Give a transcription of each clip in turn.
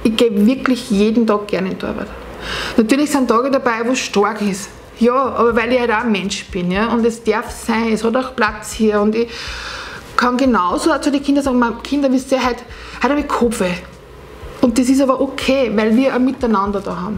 Ich gehe wirklich jeden Tag gerne in die Arbeit. Natürlich sind Tage dabei, wo es stark ist. Ja, aber weil ich halt auch ein Mensch bin, ja, und es darf sein, es hat auch Platz hier und ich kann genauso zu den Kindern sagen, Kinder, wisst ihr, heute habe ich Kopfweh. Und das ist aber okay, weil wir ein Miteinander da haben.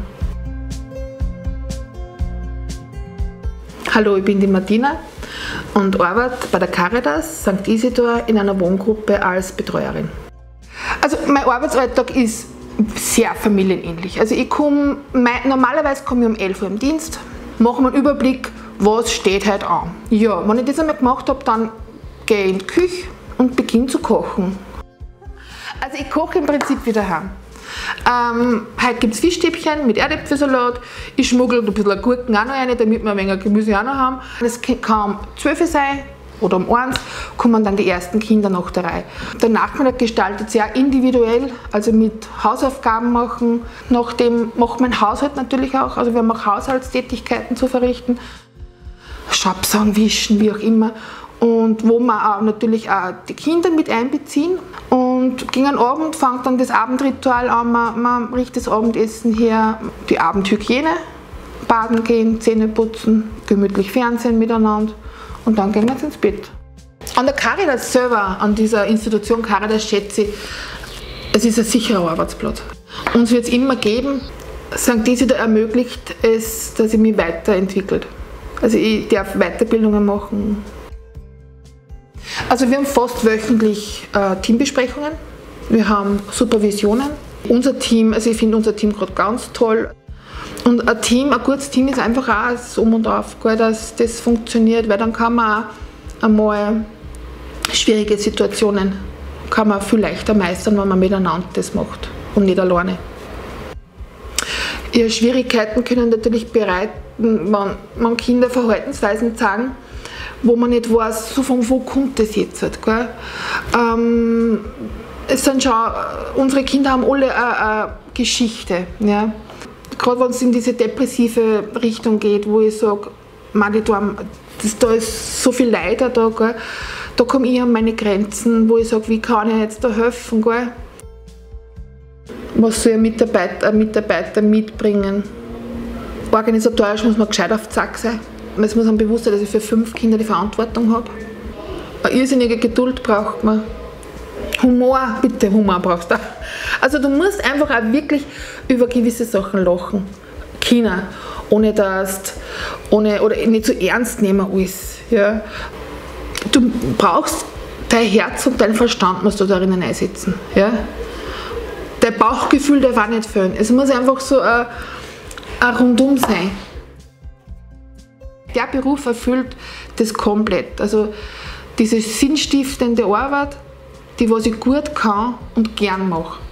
Hallo, ich bin die Martina und arbeite bei der Caritas St. Isidor in einer Wohngruppe als Betreuerin. Also mein Arbeitsalltag ist sehr familienähnlich. Also normalerweise komme ich um 11 Uhr im Dienst, mache mir einen Überblick, was steht heute an. Ja, wenn ich das einmal gemacht habe, dann gehe ich in die Küche und beginne zu kochen. Also ich koche im Prinzip wie daheim. Heute gibt es Fischstäbchen mit Erdäpfelsalat. Ich schmuggel ein bisschen Gurken auch noch rein, damit wir ein wenig Gemüse auch noch haben. Es kann um 12 Uhr sein oder um 1 kommen dann die ersten Kinder nach der Reihe. Der Nachmittag gestaltet sich auch individuell, also mit Hausaufgaben machen. Nachdem macht mein Haushalt natürlich auch, also wir haben auch Haushaltstätigkeiten zu verrichten. Staubsaugen, wischen, wie auch immer. Und wo wir auch natürlich auch die Kinder mit einbeziehen. Und gegen den Abend fängt dann das Abendritual an, man richtet das Abendessen her, die Abendhygiene, baden gehen, Zähne putzen, gemütlich Fernsehen miteinander und dann gehen wir jetzt ins Bett. An der Caritas selber, an dieser Institution Caritas schätze ich, es ist ein sicherer Arbeitsplatz. Uns wird es immer geben, St. Isidor ermöglicht es, dass ich mich weiterentwickle. Also ich darf Weiterbildungen machen. Also wir haben fast wöchentlich Teambesprechungen, wir haben Supervisionen. Unser Team, also ich finde unser Team gerade ganz toll. Und ein gutes Team ist einfach auch das Um und Auf, dass das funktioniert, weil dann kann man auch einmal schwierige Situationen kann man viel leichter meistern, wenn man miteinander das macht und nicht alleine. Ja, Schwierigkeiten können natürlich bereiten, wenn Kinder Verhaltensweisen zeigen, wo man nicht weiß, so von wo kommt das jetzt halt, gell? Es sind schon, unsere Kinder haben alle eine Geschichte, ja? Gerade wenn es in diese depressive Richtung geht, wo ich sage, da ist so viel Leid da, gell? Da komme ich an meine Grenzen, wo ich sage, wie kann ich jetzt da helfen, gell? Was soll ein Mitarbeiter mitbringen? Organisatorisch muss man gescheit auf Zack sein. Es muss einem bewusst sein, dass ich für 5 Kinder die Verantwortung habe. Eine irrsinnige Geduld braucht man. Humor, bitte Humor brauchst du auch. Also du musst einfach auch wirklich über gewisse Sachen lachen. Kinder, oder nicht so ernst nehmen alles. Ja. Du brauchst dein Herz und dein Verstand musst du darin einsetzen. Ja. Dein Bauchgefühl darf auch nicht fehlen. Es muss einfach so ein Rundum sein. Der Beruf erfüllt das komplett. Also diese sinnstiftende Arbeit, die was ich gut kann und gern mache.